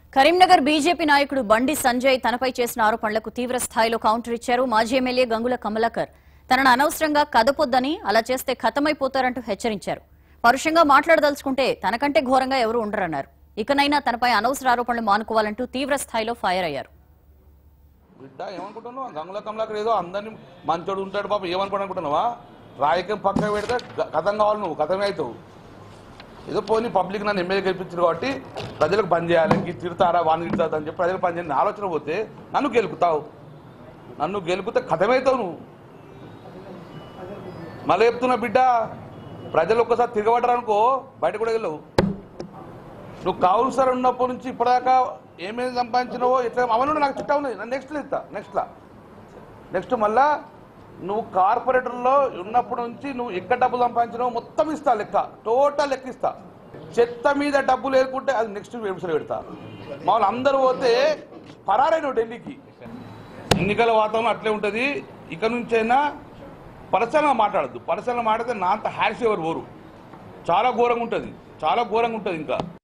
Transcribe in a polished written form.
Karimnagar BJP నాయకుడు బండి సంజయ్ తనపై చేసిన ఆరోపణలకు తీవ్ర స్థాయిలో కౌంటర్ ఇచ్చారు. మాజీ ఎమ్మెల్యే గంగుల కమలాకర్ తనను అనవసరంగా కదపొద్దని, అలా చేస్తే ఖతమైపోతారంటూ హెచ్చరించారు. పరుషంగా మాట్లాడదలుచుకుంటే తనకంటే ఘోరంగా ఎవరూ ఉండరన్నారు. ఇకనైనా తనపై అనవసర ఆరోపణలు మానుకోవాలంటూ తీవ్ర స్థాయిలో ఫైర్ అయ్యారు. బిడ్డ ఏమనుకుంటున్నావు? గంగుల కమలాకర్ ఏదో అందరినీ మంచోడు ఉంటాడు పాప, ఏమనుకుంటున్నావా? రాయకం పక్కన పెడితే కథం కావాలి, నువ్వు కథమే అవుతావు. ఏదో పోనీ పబ్లిక్ నన్ను ఎమ్మెల్యే గెలిపించారు కాబట్టి ప్రజలకు పని చేయాలి, తిడతారా వాడిని తిడతారు అని చెప్పి ప్రజలకు పని చేయాలని ఆలోచన పోతే నన్ను గెలుపుతావు. నన్ను గెలుపుతే కథమవుతావు నువ్వు. మళ్ళీ చెప్తున్నా బిడ్డ, ప్రజలు ఒక్కసారి తిరగబడ్డారు అనుకో బయట కూడా వెళ్ళవు. నువ్వు కౌన్సిలర్ ఉన్నప్పటి నుంచి ఇప్పటిదాకా ఏమేమి సంపాదించినావో ఎట్లా అవన్నీ నాకు చిట్టా ఉన్నది. నేను నెక్స్ట్ మళ్ళా నువ్వు కార్పొరేటర్లో ఉన్నప్పటి నుంచి నువ్వు ఎక్కడ డబ్బులు సంపాదించినావో మొత్తం ఇస్తా, లెక్క టోటల్ లెక్క ఇస్తా. చెత్త మీద డబ్బులు వేరుకుంటే అది నెక్స్ట్ వెబ్సైట్ పెడతా. మామూలు అందరూ పోతే పరారైన ఢిల్లీకి. ఎన్నికల వాతావరణం అట్లే ఉంటుంది. ఇక నుంచైనా పర్సనల్గా మాట్లాడద్దు. పర్సనల్గా మాట్లాడితే నా అంత హ్యాష్ ఎవరు ఊరు చాలా ఘోరంగా ఉంటుంది ఇంకా.